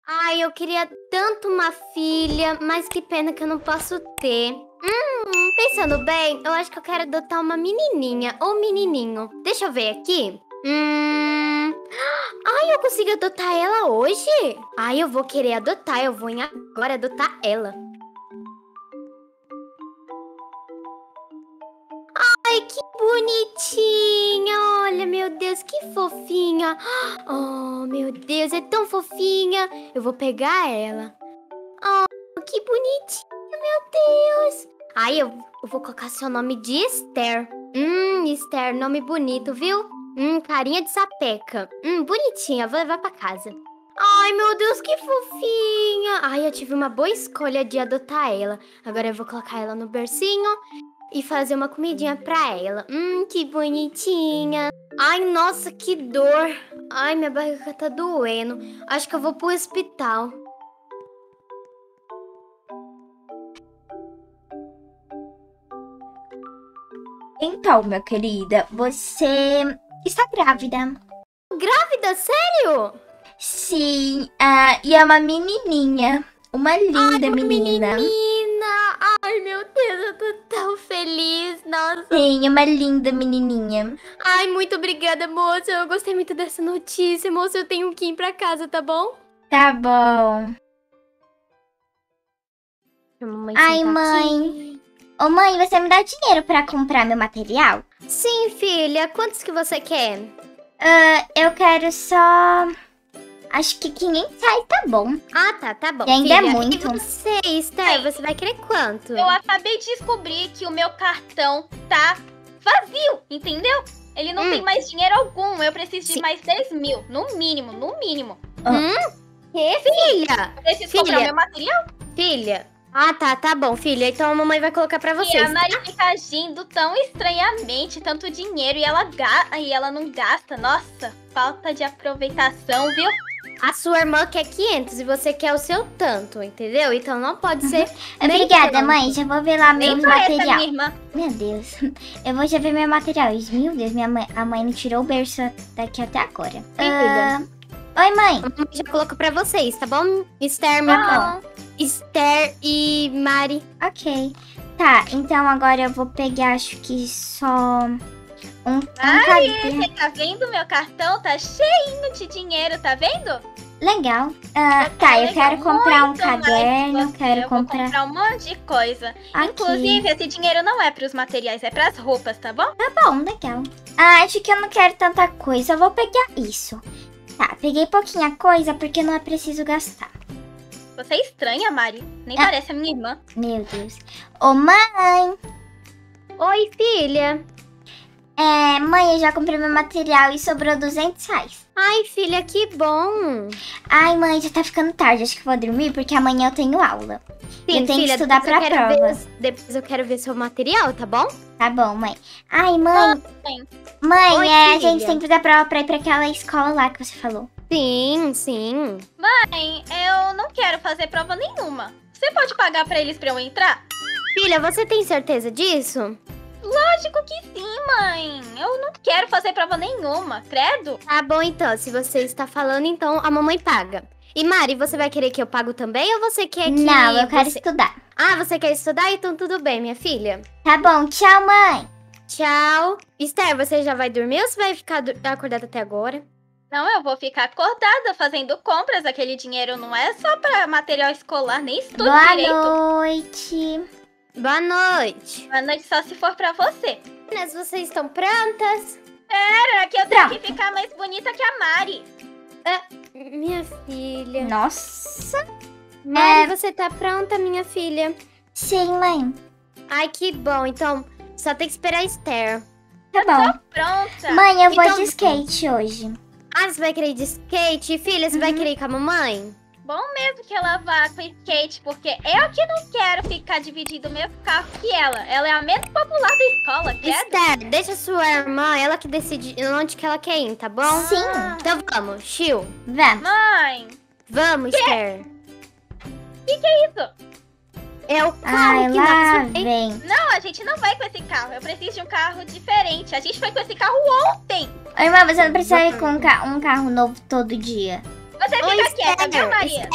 Ai, eu queria tanto uma filha, mas que pena que eu não posso ter. Pensando bem, eu acho que eu quero adotar uma menininha ou menininho. Deixa eu ver aqui. Ai, eu consigo adotar ela hoje? Ai, eu vou querer adotar, eu vou agora adotar ela. Ai, que bonitinha! Olha, meu Deus, que fofinha! Oh, meu Deus, é tão fofinha! Eu vou pegar ela. Oh, que bonitinha, meu Deus! Ai, eu vou colocar seu nome de Esther. Esther, nome bonito, viu? Carinha de sapeca. Bonitinha, vou levar pra casa. Ai, meu Deus, que fofinha! Ai, eu tive uma boa escolha de adotar ela. Agora eu vou colocar ela no bercinho e fazer uma comidinha pra ela. Que bonitinha. Ai, nossa, que dor. Ai, minha barriga tá doendo. Acho que eu vou pro hospital. Então, minha querida, você está grávida. Grávida? Sério? Sim, e é uma menininha. Uma linda menina. Menina! Ai, meu Deus, eu tô tão feliz. Nossa. Sim, é uma linda menininha. Ai, muito obrigada, moça. Eu gostei muito dessa notícia, moça. Eu tenho que ir pra casa, tá bom? Tá bom. Ai, mãe. Ô, mãe, você me dá dinheiro pra comprar meu material? Sim, filha. Quantos que você quer? Eu quero só... Acho que 500 reais tá bom. Ah, tá bom. E ainda filha. é muito. E você, Esther, você vai querer quanto? Eu acabei de descobrir que o meu cartão tá vazio, entendeu? Ele não tem mais dinheiro algum. Eu preciso de mais 10 mil, no mínimo, no mínimo. Que, filha? Eu preciso comprar o meu material. Filha. Ah, tá bom, filha. Então a mamãe vai colocar pra vocês. E a Mari fica agindo tão estranhamente, tanto dinheiro, e ela não gasta. Nossa, falta de aproveitação, viu? A sua irmã quer 500 e você quer o seu tanto, entendeu? Então não pode ser. Obrigada, tanto. mãe. Já vou ver lá meu Nem parece a material. minha irmã. Meu Deus. Eu vou já ver meu material. Meu Deus, a mãe não tirou o berço daqui até agora. Oi, mãe. A mamãe já colocou pra vocês, tá bom? Esther, meu irmão. Esther e Mari. Ok. Tá, então agora eu vou pegar, acho que só um Ai, caderno. você tá vendo? Meu cartão tá cheinho de dinheiro, tá vendo? Legal. Tá, eu quero comprar um Muito mais caderno, que você. quero Eu vou comprar... um monte de coisa. Ok. Inclusive, esse dinheiro não é pros materiais, é pras roupas, tá bom? Tá bom, legal. Acho que eu não quero tanta coisa, eu vou pegar isso. Tá, peguei pouquinha coisa porque não é preciso gastar. Você é estranha, Mari. Nem parece a minha irmã. Meu Deus. Ô, mãe! Oi, filha. Mãe, eu já comprei meu material e sobrou 200 reais. Ai, filha, que bom. Ai, mãe, já tá ficando tarde, acho que vou dormir porque amanhã eu tenho aula. Sim, eu tenho filha, que estudar pra prova. Depois eu quero ver seu material, tá bom? Tá bom, mãe. Ai, mãe. Mãe. Mãe, Oi, a filha. gente tem que fazer a prova pra ir pra aquela escola lá que você falou. Sim. Mãe, eu não quero fazer prova nenhuma. Você pode pagar pra eles pra eu entrar? Filha, você tem certeza disso? Lógico que sim, mãe. Eu não quero fazer prova nenhuma, credo. Tá bom, então. Se você está falando, então a mamãe paga. E Mari, você vai querer que eu pago também ou você quer que... Não, eu quero estudar. Ah, você quer estudar? Então tudo bem, minha filha. Tá bom, tchau, mãe. Tchau. Esther, você já vai dormir ou você vai ficar acordada até agora? Não, eu vou ficar acordada fazendo compras. Aquele dinheiro não é só pra material escolar, nem estudo direito. Boa noite. Boa noite. Boa noite só se for pra você. Meninas, vocês estão prontas? Pera, que eu tenho que ficar mais bonita que a Mari. Minha filha. Nossa. Mari, você tá pronta, minha filha? Sim, mãe. Ai, que bom. Então, só tem que esperar a Esther. Tá bom. Pronta. Mãe, eu vou Então- de skate hoje. Ah, você vai querer ir de skate? Filha, você vai querer ir com a mamãe? Bom mesmo que ela vá com skate, porque eu que não quero ficar dividindo o mesmo carro que ela. Ela é a menos popular da escola, credo. Esther, deixa sua irmã, ela que decide onde que ela quer ir, tá bom? Sim. Então vamos, Chiu. Vamos. Mãe, Vamos, Esther. que é isso? É o carro Ai, que lá nós... vem. Não, a gente não vai com esse carro. Eu preciso de um carro diferente. A gente foi com esse carro ontem. Ô, irmã, você não precisa ir com um carro novo todo dia. Você fica quieta, viu, Maria?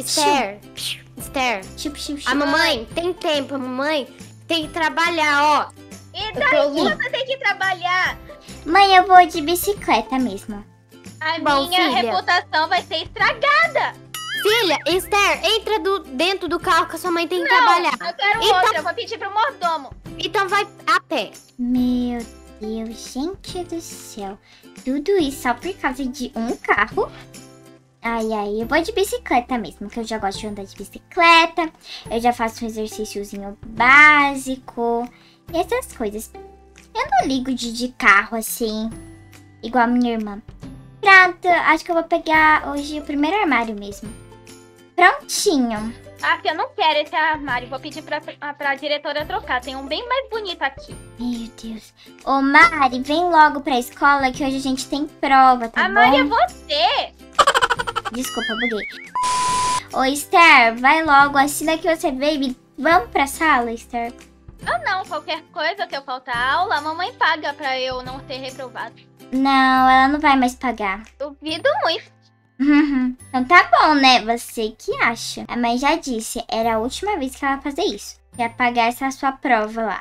Esther. Tipo. A mamãe tem tempo, a mamãe tem que trabalhar, ó. E daí você tem que trabalhar. Mãe, eu vou de bicicleta mesmo. A Bom, minha filha. reputação vai ser estragada. Filha, Esther, entra dentro do carro que a sua mãe tem que trabalhar. Eu quero Então- outra, eu vou pedir pro mordomo. Então vai a pé. Meu Deus, gente do céu. Tudo isso só por causa de um carro? Ai, eu vou de bicicleta mesmo, que eu já gosto de andar de bicicleta. Eu já faço um exercíciozinho básico. E essas coisas. Eu não ligo de carro assim, igual a minha irmã. Pronto, acho que eu vou pegar hoje o primeiro armário mesmo. Prontinho. Ah, eu não quero esse armário. Vou pedir pra diretora trocar. Tem um bem mais bonito aqui. Meu Deus. Ô, Mari, vem logo pra escola que hoje a gente tem prova, tá A bom? Mari é você. Desculpa, buguei. Ô, Esther, vai logo. Assina que você veio e vamos pra sala, Esther. Ah, não. Qualquer coisa que eu faltar aula, a mamãe paga pra eu não ter reprovado. Não, ela não vai mais pagar. Duvido muito. Então tá bom, né? Você que acha. A mãe já disse, era a última vez que ela ia fazer isso. Ia pagar essa sua prova lá.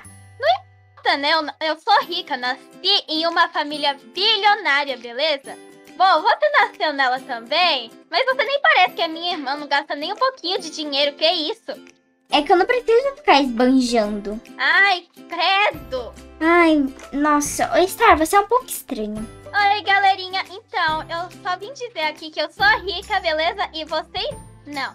Né? Eu sou rica. Nasci em uma família bilionária, beleza? Bom, você nasceu nela também, mas você nem parece que a minha irmã não gasta nem um pouquinho de dinheiro. Que isso? É que eu não preciso ficar esbanjando. Ai, credo. Ai, nossa. Ô, Esther, você é um pouco estranho. Oi, galerinha. Então, eu só vim dizer aqui que eu sou rica, beleza? E vocês, não.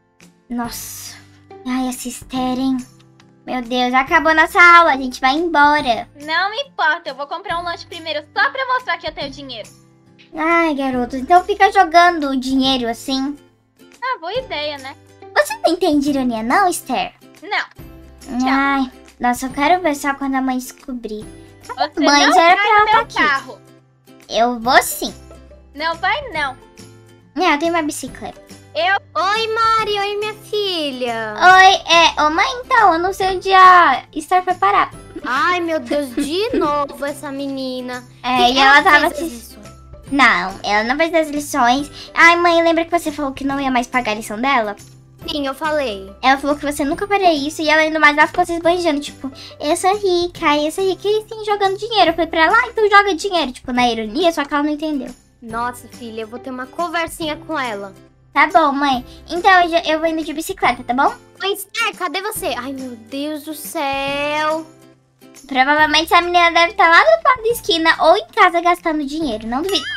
Nossa. Ai, essa Esther, hein? Meu Deus, acabou nossa aula. A gente vai embora. Não me importa, eu vou comprar um lanche primeiro só pra mostrar que eu tenho dinheiro. Ai, garoto. Então fica jogando o dinheiro assim. Ah, boa ideia, né? Você não entende ironia, não, Esther? Não, Ai, nossa, eu quero ver só quando a mãe descobrir. você Mãe, não já era vai pra ela no tá meu aqui. carro. Eu vou sim. Não vai, não. Eu tenho uma bicicleta. Oi, Mari. Oi, minha filha. Oi, ô mãe, então, eu não sei onde a Esther foi parar. Ai, meu Deus, de novo essa menina. E ela tava fez as assistindo. lições? Não, ela não fez as lições. Ai, mãe, lembra que você falou que não ia mais pagar a lição dela? Sim, eu falei. Ela falou que você nunca faria isso e ela ainda mais ela ficou se esbanjando, tipo, eu sou rica e sim jogando dinheiro. Eu falei pra ela, então joga dinheiro, tipo, na ironia, só que ela não entendeu. Nossa, filha, eu vou ter uma conversinha com ela. Tá bom, mãe. Então eu vou indo de bicicleta, tá bom? Oi, Esther, cadê você? Ai, meu Deus do céu. Provavelmente a menina deve estar lá do outro lado da esquina ou em casa gastando dinheiro, não duvido.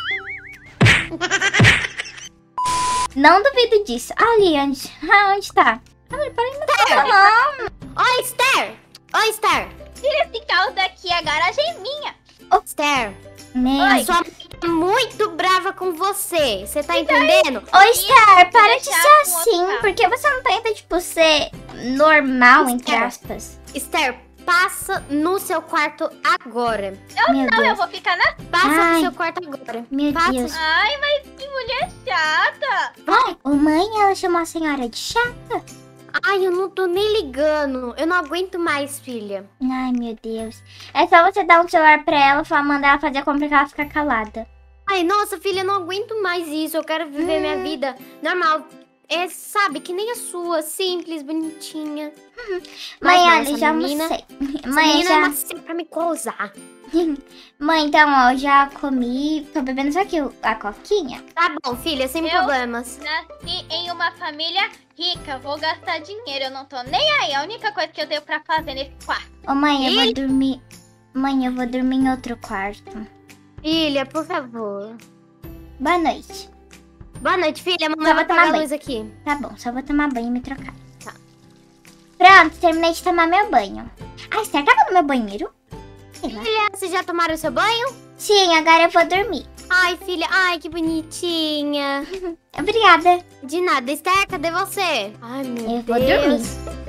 Não duvido disso. Ali, onde tá? Ai, para não. Oi, Esther. Oi, Esther. Tira esse carro daqui, a garagem é minha. Esther, Meu. sua mãe tá muito brava com você. Você tá entendendo? Ô, Esther, para de deixar ser com outro assim. carro. Por que você não tenta, tipo, ser normal, entre Esther. aspas? Esther, passa no seu quarto agora. Meu Não, eu Deus. vou ficar na... Passa Ai. no seu quarto agora. Meu Passa. Deus. Ai, mas que mulher chata. Ô, mãe, ela chamou a senhora de chata? Ai, eu não tô nem ligando. Eu não aguento mais, filha. Ai, meu Deus. É só você dar um celular pra ela, mandar ela fazer a compra que ela fica calada. Ai, nossa, filha, eu não aguento mais isso. Eu quero viver minha vida normal. É, sabe, que nem a sua. Simples, bonitinha. Mãe, Mas não, olha, essa já menina- almocei. Essa Mãe, menina já... nasceu pra me causar. Mãe, então, ó, eu já comi. Tô bebendo só aqui a coquinha. Tá bom, filha, sem Eu- problemas. Nasci em uma família rica, vou gastar dinheiro, eu não tô nem aí. A única coisa que eu tenho pra fazer nesse quarto. Ô, mãe, eu vou dormir. Mãe, eu vou dormir em outro quarto. Filha, por favor. Boa noite. Boa noite, filha. Só Mamãe vou vai tomar apagar a banho. luz aqui. Tá bom, só vou tomar banho e me trocar. Tá. Pronto, terminei de tomar meu banho. Ai, você tava no meu banheiro? Sei lá. Filha, vocês já tomaram seu banho? Sim, agora eu vou dormir. Ai, filha, ai, que bonitinha. Obrigada. De nada. Esther, cadê você? Ai, meu Eu vou Deus. dormir.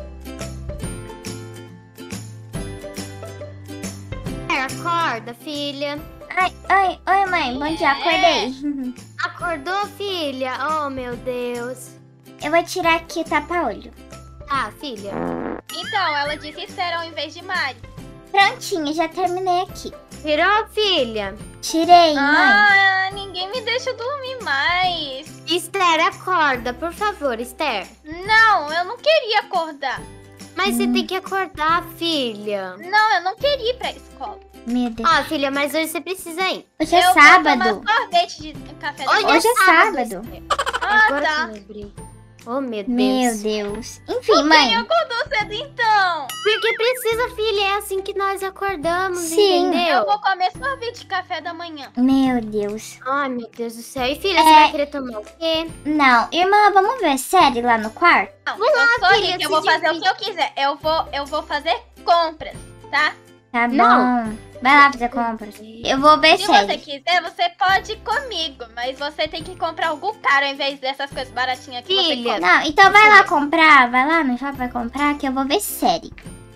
Esther, acorda, filha. Oi, mãe, bom dia, acordei. Acordou, filha? Oh, meu Deus. Eu vou tirar aqui o tapa-olho. Tá, filha. Então, ela disse Esther ao invés de Mari. Prontinho, já terminei aqui. Virou, filha? Tirei, mãe. Ah, ninguém me deixa dormir mais. Esther, acorda, por favor, Esther. Não, eu não queria acordar. Mas você tem que acordar, filha. Não, eu não queria ir pra escola. Meu Deus. Ó, filha, mas hoje você precisa ir. Hoje é Eu sábado. vou tomar sorvete de café da Hoje manhã. Hoje é sábado. Ah, Agora tá. que eu lembrei. Oh, meu Deus. Meu Deus. Enfim, Quem mãe. acordou cedo então? Porque precisa, filha, é assim que nós acordamos, Sim. entendeu? Eu vou comer sorvete de café da manhã. Meu Deus. Ai, meu Deus do céu. E filha, você vai querer tomar o quê? Não, irmã, vamos ver série lá no quarto? Não, Vamos lá, eu sou filha, rica, eu se vou fazer o divide. que eu quiser. Eu vou fazer compras, tá? Tá Não. bom. Vai lá fazer compras. Eu vou ver Se você série. quiser, você pode ir comigo. Mas você tem que comprar algo caro ao invés dessas coisas baratinhas que você Filha. compra. Não, então vai lá comprar. Vai lá no shopping, vai comprar que eu vou ver série.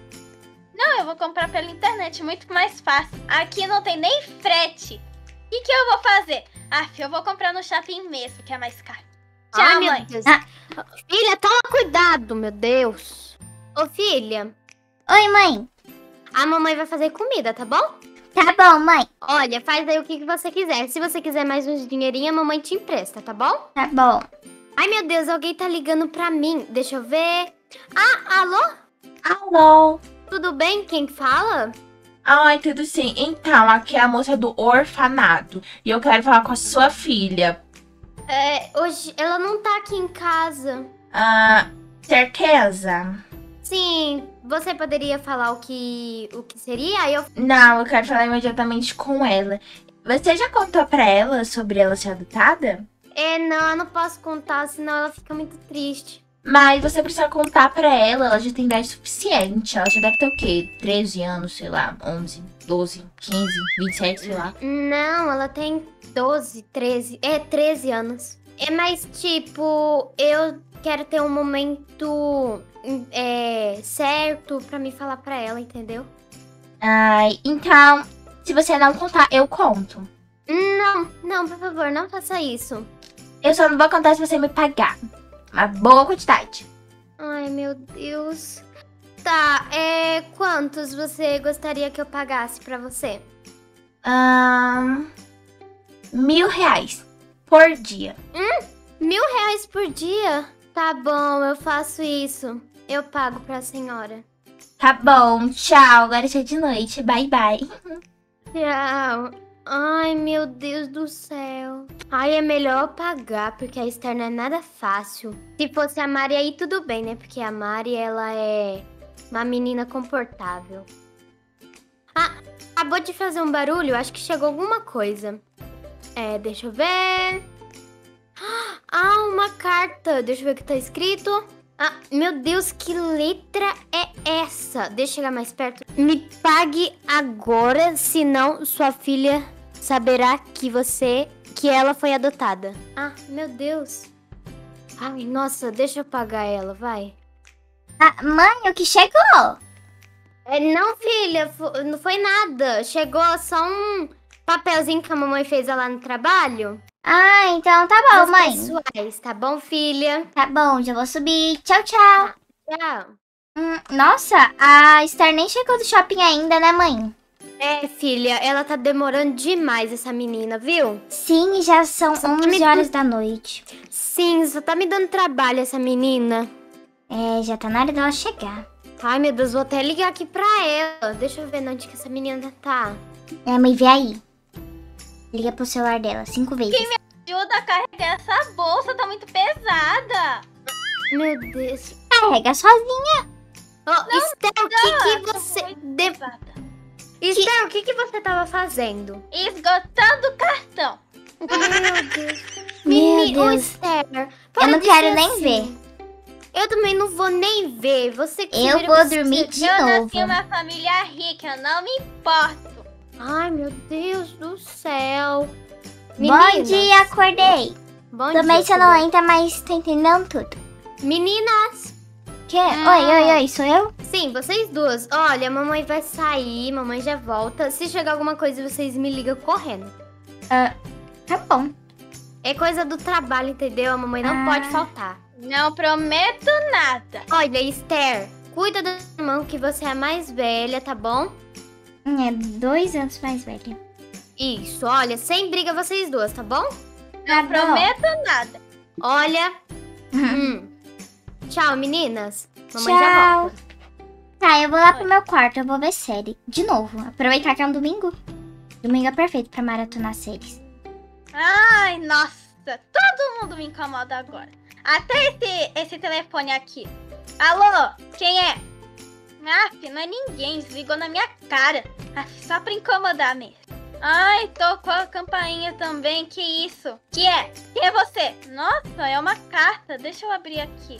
Não, eu vou comprar pela internet, muito mais fácil. Aqui não tem nem frete. O que eu vou fazer? Eu vou comprar no shopping mesmo, que é mais caro. Tchau, Ai, meu mãe. Deus. Ah. Filha, toma cuidado, meu Deus. Ô, filha, Oi, mãe. a mamãe vai fazer comida, tá bom? Tá bom, mãe. Olha, faz aí o que você quiser. Se você quiser mais uns dinheirinhos, a mamãe te empresta, tá bom? Tá bom. Ai, meu Deus, alguém tá ligando pra mim. Deixa eu ver. Ah, alô? Alô? Tudo bem? Quem fala? Ai, tudo sim. Então, aqui é a moça do orfanato. E eu quero falar com a sua filha. Hoje ela não tá aqui em casa. Ah, certeza? Sim, você poderia falar o que seria? Aí eu... Não, eu quero falar imediatamente com ela. Você já contou pra ela sobre ela ser adotada? Não, eu não posso contar, senão ela fica muito triste. Mas você precisa contar pra ela já tem idade suficiente. Ela já deve ter o quê? 13 anos, sei lá, 11, 12, 15, 27, sei lá. Não, ela tem 12, 13. 13 anos. Mas, tipo, eu quero ter um momento certo pra me falar pra ela, entendeu? Ai, então, se você não contar, eu conto. Não, por favor, não faça isso. Eu só não vou contar se você me pagar. Uma boa quantidade. Ai, meu Deus. Tá, quantos você gostaria que eu pagasse pra você? R$ 1.000 por dia. R$1.000 por dia? Tá bom, eu faço isso. Eu pago pra senhora. Tá bom, tchau. Agora já é de noite. Bye, bye. Tchau. Ai, meu Deus do céu. Ai, é melhor pagar, porque a Esther não é nada fácil. Se fosse a Mari aí, tudo bem, né? Porque a Mari, ela é uma menina comportável. Acabou de fazer um barulho. Acho que chegou alguma coisa. Deixa eu ver. Uma carta. Deixa eu ver o que tá escrito. Meu Deus, que letra é essa? Deixa eu chegar mais perto. Me pague agora, senão sua filha saberá que ela foi adotada. Meu Deus. Ai, nossa, deixa eu pagar ela, vai. Mãe, o que chegou? Não, filha, não foi nada. Chegou só um papelzinho que a mamãe fez lá no trabalho. Então tá bom, Os mãe. pessoais, tá bom, filha? Tá bom, já vou subir. Tchau, tchau. Tchau. Nossa, a Esther nem chegou do shopping ainda, né, mãe? Filha, ela tá demorando demais, essa menina, viu? Sim, já são 11 horas da noite. Sim, só tá me dando trabalho essa menina. Já tá na hora dela chegar. Ai, meu Deus, vou até ligar aqui pra ela. Deixa eu ver onde que essa menina tá. Mãe, vê aí. Liga pro celular dela 5 vezes. Ajuda a carregar essa bolsa, tá muito pesada. Meu Deus. Carrega sozinha. Esther, o que você... Muito pesada. Esther, o que você tava fazendo? Esgotando o cartão. Meu Deus. Meu Deus. Esther, Eu para não de quero ser nem assim. ver. Eu também não vou nem ver. Você que Eu vira vou você- dormir de Eu novo. nasci em uma família rica, eu não me importo. Ai, meu Deus do céu. Bom Meninas, dia, acordei. Bom Tomei dia, sonolenta, mas tô entendendo tudo. Meninas. Que? Oi, sou eu? Sim, vocês duas. Olha, a mamãe vai sair, mamãe já volta. Se chegar alguma coisa, vocês me ligam correndo. Tá bom. É coisa do trabalho, entendeu? A mamãe não pode faltar. Não prometo nada. Olha, Esther, cuida do irmão que você é a mais velha, tá bom? É 2 anos mais velha. Isso, olha, sem briga vocês duas, tá bom? Não prometo nada. Olha. Tchau, meninas. Mamãe já Tchau. volta. Tá, eu vou lá pro meu quarto, eu vou ver série. De novo, aproveitar que é um domingo. Domingo é perfeito pra maratonar séries. Ai, nossa, todo mundo me incomoda agora. Até esse telefone aqui. Alô, quem é? Aff, não é ninguém, desligou na minha cara. Aff, só pra incomodar mesmo. Ai, tocou a campainha também, que isso? Que é? Quem é você? Nossa, é uma carta, deixa eu abrir aqui.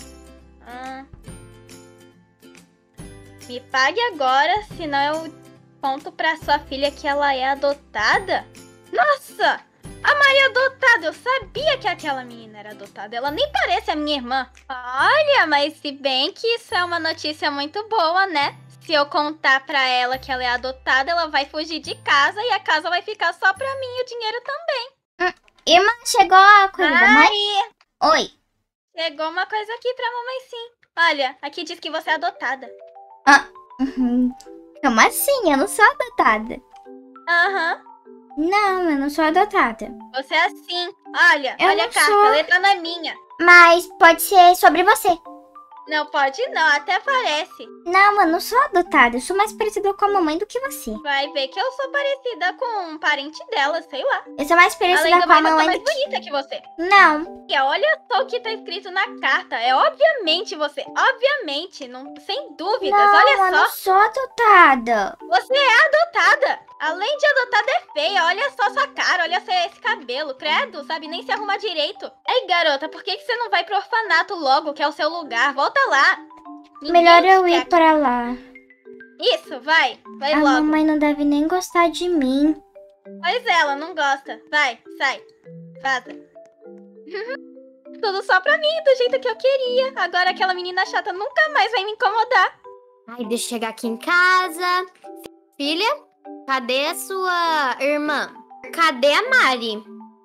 Me pague agora, senão eu conto pra sua filha que ela é adotada. Nossa! A Maria é adotada! Eu sabia que aquela menina era adotada. Ela nem parece a minha irmã. Olha, mas se bem que isso é uma notícia muito boa, né? Se eu contar pra ela que ela é adotada, ela vai fugir de casa e a casa vai ficar só pra mim e o dinheiro também. Irmã, chegou a coisa da mãe? Oi. Chegou uma coisa aqui pra mamãe, sim. Olha, aqui diz que você é adotada. Como assim? Eu não sou adotada. Aham. Não, eu não sou adotada. Você é assim. Olha, Eu olha não a carta, sou. a letra não é minha. Mas pode ser sobre você. Não pode não, até parece. Não, eu não sou adotada. Eu sou mais parecida com a mamãe do que você. Vai ver que eu sou parecida com um parente dela, sei lá. Eu sou mais parecida Além do com a mais, eu tô mamãe mais do que... bonita que você. Não. E olha só o que tá escrito na carta. É obviamente você. Obviamente. Não, sem dúvidas. Não, olha eu só. não sou adotada. Você é adotada. Além de adotada, é feia. Olha só sua cara. Olha só esse cabelo. Credo, sabe nem se arrumar direito. Ei, garota, por que você não vai pro orfanato logo, que é o seu lugar? Volta lá. Ninguém Melhor te eu ir quer. pra lá. Isso, vai. Vai A logo. mamãe não deve nem gostar de mim. Pois é, ela não gosta. Vai, sai. Vaza. Tudo só pra mim, do jeito que eu queria. Agora aquela menina chata nunca mais vai me incomodar. Ai, deixa eu chegar aqui em casa. Filha, cadê a sua irmã? Cadê a Mari?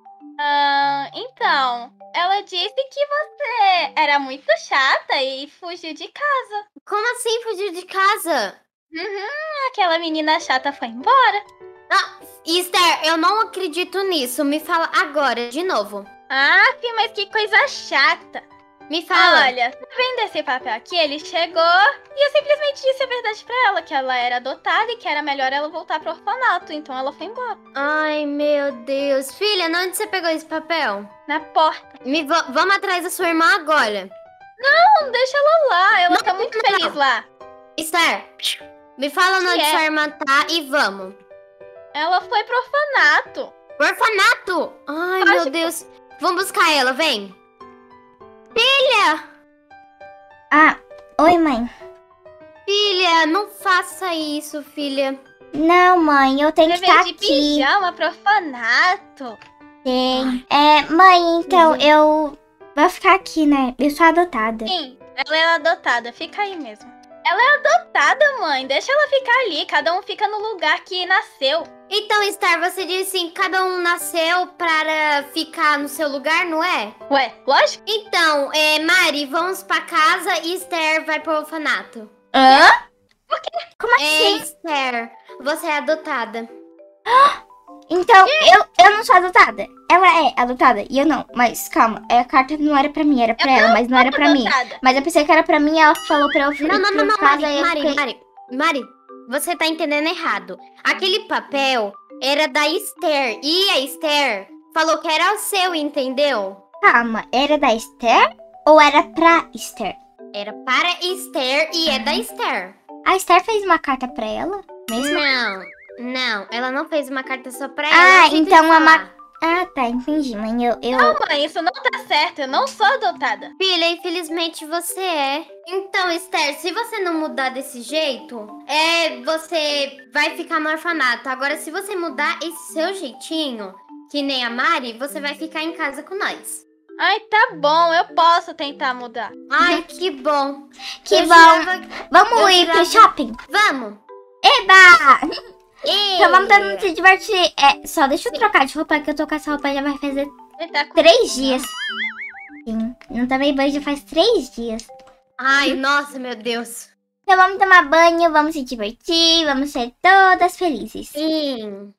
Então, ela disse que você era muito chata e fugiu de casa. Como assim fugir de casa? Aquela menina chata foi embora. Esther, eu não acredito nisso. Me fala agora, de novo. Ah, mas que coisa chata. Me fala. Olha, vendo esse papel aqui, ele chegou e eu simplesmente disse a verdade pra ela, que ela era adotada e que era melhor ela voltar pro orfanato. Então ela foi embora. Ai, meu Deus. Filha, onde você pegou esse papel? Na porta. Vamos atrás da sua irmã agora. Não, deixa ela lá. Ela Não, tá muito não. feliz lá. Esther, me fala onde é? sua irmã tá e vamos. Ela foi pro orfanato. Orfanato? Ai, meu Lógico. Deus. Vamos buscar ela, vem. Filha! Ah, oi, mãe. Filha, não faça isso, filha. Não, mãe, eu tenho Você que estar veio de aqui. pijama pro orfanato. Tem. Mãe, então eu vou ficar aqui, né? Eu sou adotada. Sim, ela é adotada. Fica aí mesmo. Ela é adotada, mãe. Deixa ela ficar ali. Cada um fica no lugar que nasceu. Então, Esther, você disse assim, cada um nasceu para ficar no seu lugar, não é? Ué, lógico. Então, Mari, vamos pra casa e Esther vai pro orfanato. Hã? Como assim? Esther, você é adotada. Então, eu não sou adotada. Ela é adotada e eu não. Mas calma, a carta não era pra mim, era pra ela, mas não era pra mim. Adotada. Mas eu pensei que era pra mim e ela falou pra eu ficar Não, casa e eu fiquei... Mari, você tá entendendo errado. Aquele papel era da Esther e a Esther falou que era o seu, entendeu? Calma, era da Esther ou era pra Esther? Era para Esther e é da Esther. A Esther fez uma carta pra ela mesmo? Não, ela não fez uma carta só pra Ah, ela. eu sinto então em falar. Ah, tá, entendi, mãe. Não, mãe, isso não tá certo. Eu não sou adotada. Filha, infelizmente você é. Então, Esther, se você não mudar desse jeito, você vai ficar no orfanato. Agora, se você mudar esse seu jeitinho, que nem a Mari, você vai ficar em casa com nós. Ai, tá bom. Eu posso tentar mudar. Ai, que bom. Que Eu bom. jurava- Vamos eu ir pro jurava- shopping? Vamos. Eba! Ei. Então vamos todo mundo se divertir. Só deixa eu trocar de roupa, que eu tô com essa roupa já vai fazer Ele tá com 3 dias. Sim, não tomei banho já faz 3 dias. Ai, nossa, meu Deus. Então vamos tomar banho, vamos se divertir, vamos ser todas felizes. Sim.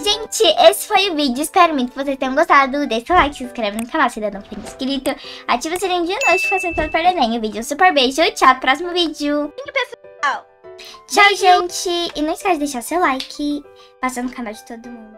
gente, esse foi o vídeo. Espero muito que vocês tenham gostado. Deixa o like, se inscreve no canal se ainda não for inscrito. Ativa o sininho de notificações para não perder nenhum vídeo. Super beijo, tchau, até o próximo vídeo. Pessoal. Tchau, gente. E não esquece de deixar seu like. Passa no canal de todo mundo.